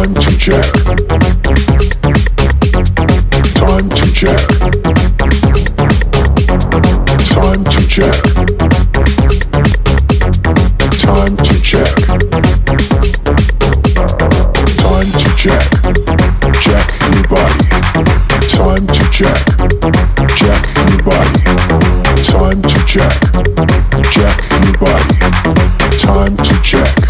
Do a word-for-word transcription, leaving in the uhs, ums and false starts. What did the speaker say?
Time to jack. Time to jack. Time to jack. Time to jack. Time to jack. Jack your body. Time to jack. Jack your body. Time to jack. Jack your body. Time to jack.